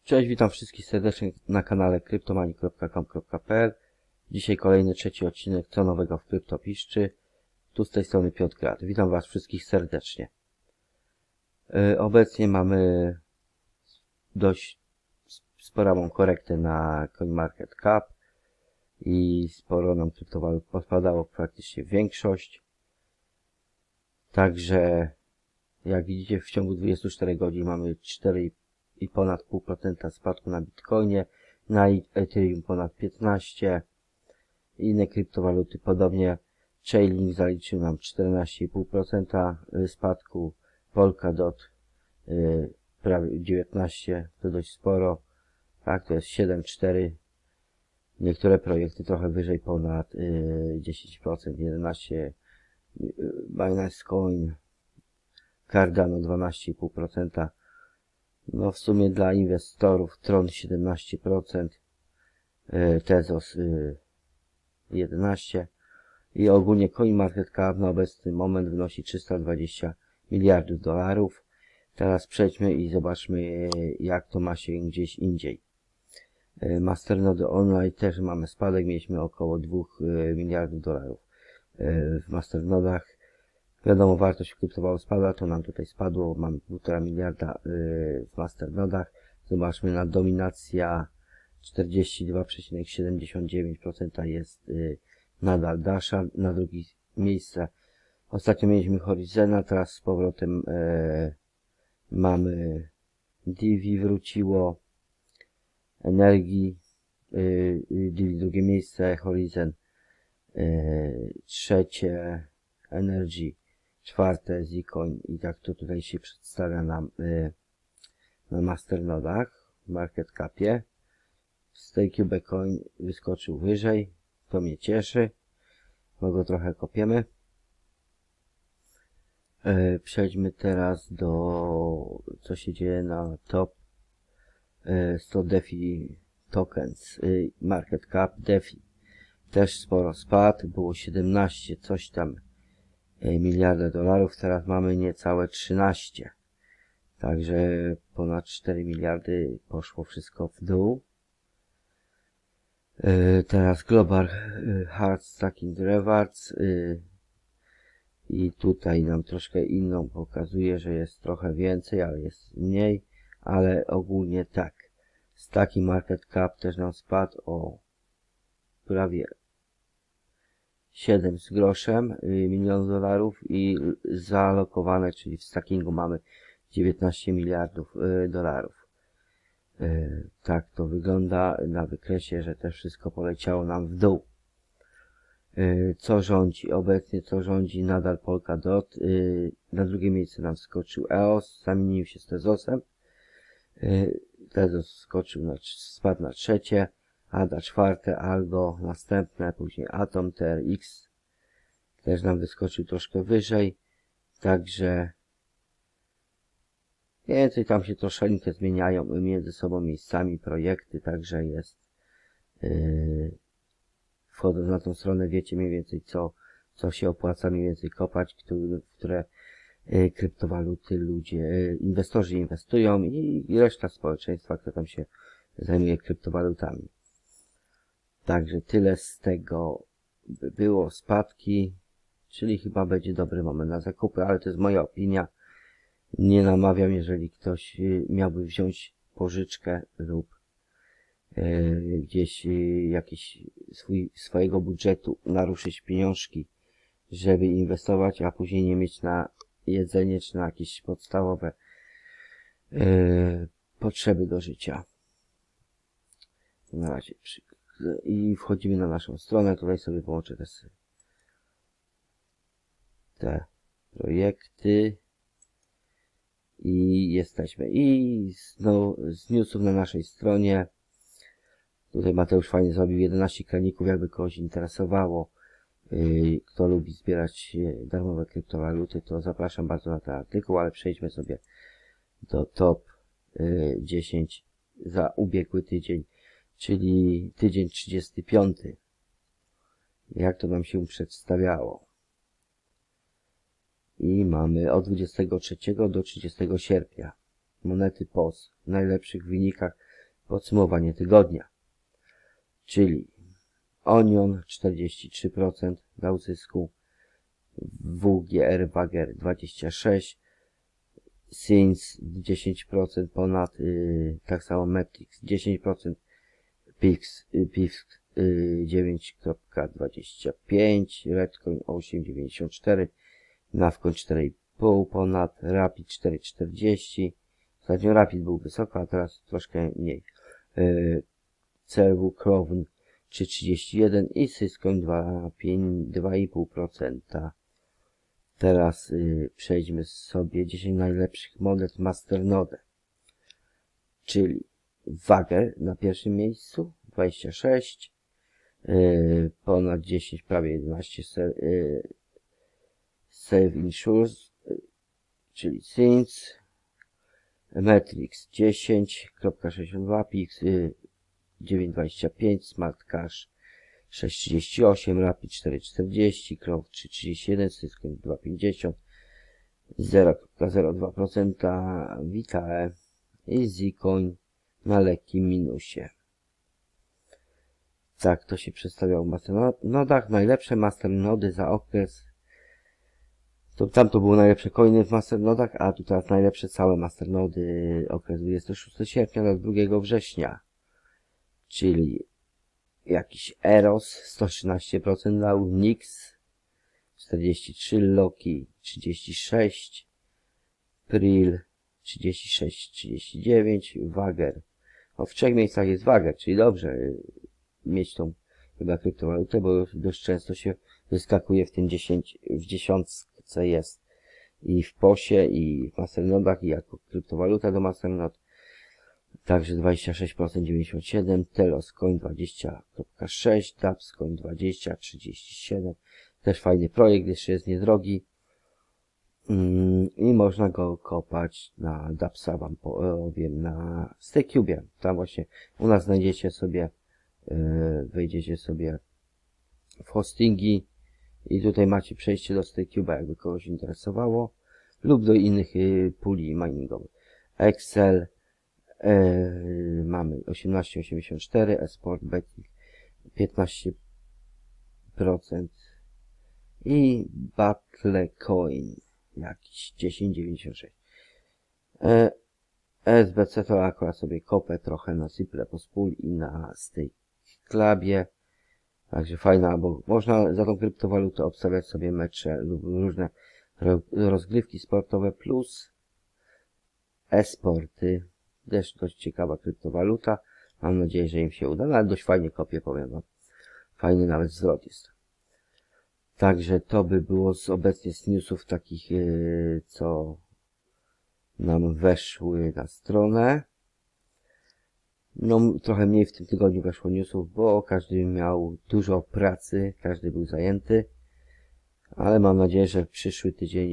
Cześć, witam wszystkich serdecznie na kanale cryptomani.com.pl. Dzisiaj kolejny, trzeci odcinek Co nowego w Kryptopiszczy. Tu z tej strony Piotr Grat. Witam Was wszystkich serdecznie. Obecnie mamy dość sporą korektę na CoinMarketCap i sporo nam kryptowalut podpadało, praktycznie większość. Także jak widzicie, w ciągu 24 godzin mamy 4 i ponad 0,5% spadku na Bitcoinie, na Ethereum ponad 15%, inne kryptowaluty podobnie. Chainlink zaliczył nam 14,5% spadku, Polkadot prawie 19%, to dość sporo, tak, to jest 7,4%, niektóre projekty trochę wyżej ponad 10%, 11%, Binance Coin, Cardano 12,5%, no w sumie dla inwestorów Tron 17%, Tezos 11% i ogólnie CoinMarketCap na obecny moment wynosi 320 miliardów dolarów. Teraz przejdźmy i zobaczmy, jak to ma się gdzieś indziej. Masternody online też mamy spadek, mieliśmy około 2 miliardów dolarów w masternodach. Wiadomo, wartość kryptowalut spadła, to nam tutaj spadło, mamy 1,5 miliarda w masternodach. Zobaczmy, na dominacja 42,79% jest nadal Dasha, na drugie miejsce ostatnio mieliśmy Horizona, teraz z powrotem mamy Divi, wróciło Energii, Divi drugie miejsce, Horizon trzecie, Energy czwarte, Zcoin i tak to tutaj się przedstawia nam na masternodach w market capie. StakeCube Coin wyskoczył wyżej, to mnie cieszy, bo go trochę kopiemy. Przejdźmy teraz do co się dzieje na top 100 DeFi tokens. Market cap DeFi też sporo spadł, było 17 coś tam miliarda dolarów, teraz mamy niecałe 13. Także ponad 4 miliardy poszło wszystko w dół. Teraz Global Hard Stacking Rewards i tutaj nam troszkę inną pokazuje, że jest trochę więcej, ale jest mniej, ale ogólnie tak. Stacking Market Cap też nam spadł o prawie 7 z groszem milionów dolarów i zaalokowane, czyli w stackingu mamy 19 miliardów dolarów. Tak to wygląda na wykresie, że też wszystko poleciało nam w dół. Co rządzi? Obecnie co rządzi? Nadal Polkadot. Na drugie miejsce nam skoczył EOS, zamienił się z Tezosem. Tezos spadł na trzecie. ADA czwarte, Algo następne, później Atom, TRX też nam wyskoczył troszkę wyżej, także więcej tam się troszeczkę zmieniają między sobą miejscami projekty, także jest wchodząc na tą stronę wiecie mniej więcej co się opłaca mniej więcej kopać, w które kryptowaluty inwestorzy inwestują i reszta społeczeństwa, które tam się zajmuje kryptowalutami. Także tyle z tego by było, spadki, czyli chyba będzie dobry moment na zakupy, ale to jest moja opinia. Nie namawiam, jeżeli ktoś miałby wziąć pożyczkę lub gdzieś jakiś swojego budżetu naruszyć pieniążki, żeby inwestować, a później nie mieć na jedzenie czy na jakieś podstawowe potrzeby do życia. Na razie i wchodzimy na naszą stronę, tutaj sobie połączę te projekty i jesteśmy. I z newsów na naszej stronie, tutaj Mateusz fajnie zrobił 11 kraników, jakby kogoś interesowało, kto lubi zbierać darmowe kryptowaluty, to zapraszam bardzo na ten artykuł, ale przejdźmy sobie do top 10 za ubiegły tydzień, czyli tydzień 35. Jak to nam się przedstawiało? I mamy od 23 do 30 sierpnia monety POS w najlepszych wynikach podsumowanie tygodnia. Czyli Onion 43% dał zysku, WGR Wager 26%, Sins 10% ponad, tak samo Metrix 10%, Pix 9,25%, Redcoin 8,94%, Navcoin 4,5% ponad, Rapid 4,40%, ostatnio Rapid był wysoko, a teraz troszkę mniej, CRW Crown 3,31% i Syscoin 2,5%. Teraz przejdźmy sobie 10 najlepszych monet Masternode, czyli Wager na pierwszym miejscu 26, ponad 10, prawie 11 Save Insures, czyli Sins, Metrix 10,62, Pix 9,25, Smart Cash 6,38, Rapid 4,40, Crow 3,31, Syscoin 2,50, 0,02%, Vitae i Zcoin na lekkim minusie. Tak to się przedstawiało w masternodach. Najlepsze masternody za okres. Tam to były najlepsze coiny w masternodach, a tu teraz najlepsze całe masternody okres 26 sierpnia do 2 września. Czyli jakiś Eros 113% dał, Nix 43, Loki 36, Pril 36-39, Wager. O, w 3 miejscach jest Wager, czyli dobrze mieć tą chyba kryptowalutę, bo dość często się wyskakuje w tym 10 jest i w POS-ie, i w masternodach, i jako kryptowaluta do masternod. Także 26%, 97, Telos Coin 20,6, Daps Coin 20, 37. Też fajny projekt, jeszcze jest niedrogi. I można go kopać na Dapsa, wam powiem, na StakeCube. Tam właśnie u nas znajdziecie sobie, wejdziecie sobie w hostingi i tutaj macie przejście do StakeCube'a, jakby kogoś interesowało, lub do innych puli miningowych. Excel mamy 18,84, Esport Betting 15% i Battlecoin jakiś 10,96. SBC to akurat sobie kopę trochę na Simple Pool i na Stake Clubie. Także fajna, bo można za tą kryptowalutę obstawiać sobie mecze lub różne rozgrywki sportowe plus e-sporty. Też dość ciekawa kryptowaluta. Mam nadzieję, że im się uda, no, ale dość fajnie kopię, powiem wam. Fajny nawet zwrot jest. Także to by było obecnie z newsów takich, co nam weszły na stronę. No, trochę mniej w tym tygodniu weszło newsów, bo każdy miał dużo pracy, każdy był zajęty. Ale mam nadzieję, że przyszły tydzień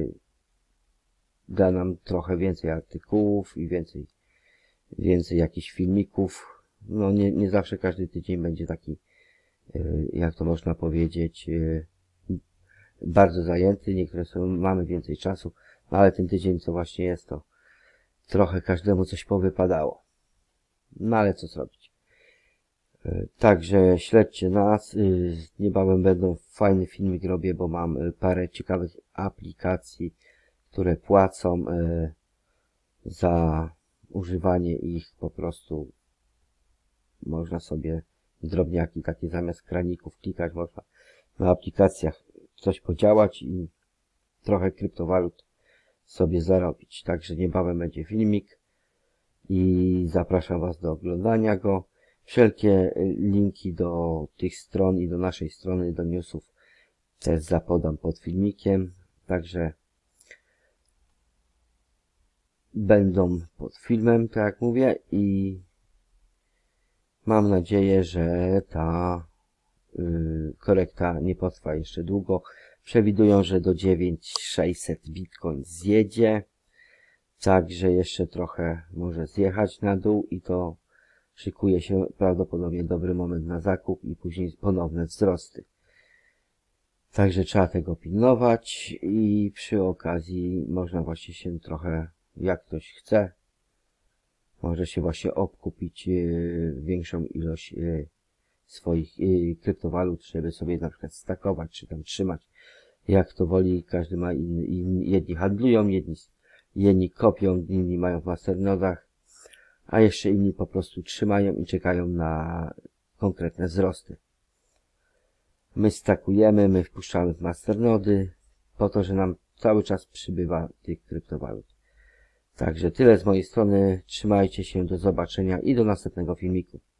da nam trochę więcej artykułów i więcej jakichś filmików. No, nie zawsze każdy tydzień będzie taki, jak to można powiedzieć, bardzo zajęty. Niektóre mamy więcej czasu, no ale ten tydzień, co właśnie jest, to trochę każdemu coś powypadało. No ale co zrobić. Także śledźcie nas. Niebawem będą fajny filmik robię, bo mam parę ciekawych aplikacji, które płacą za używanie ich. Po prostu można sobie drobniaki takie zamiast kraników klikać, można na aplikacjach coś podziałać i trochę kryptowalut sobie zarobić. Także niebawem będzie filmik i zapraszam was do oglądania go. Wszelkie linki do tych stron i do naszej strony, do newsów też zapodam pod filmikiem. Także będą pod filmem, tak jak mówię, i mam nadzieję, że ta korekta nie potrwa jeszcze długo. Przewidują, że do 9600 Bitcoin zjedzie. Także jeszcze trochę może zjechać na dół i to szykuje się prawdopodobnie dobry moment na zakup i później ponowne wzrosty. Także trzeba tego pilnować i przy okazji można właśnie się trochę, jak ktoś chce, może się właśnie obkupić większą ilość swoich kryptowalut, żeby sobie na przykład stakować, czy tam trzymać, jak to woli. Każdy ma jedni handlują, jedni kopią, inni mają w masternodach, a jeszcze inni po prostu trzymają i czekają na konkretne wzrosty. My stakujemy, my wpuszczamy w masternody po to, że nam cały czas przybywa tych kryptowalut. Także tyle z mojej strony, trzymajcie się, do zobaczenia i do następnego filmiku.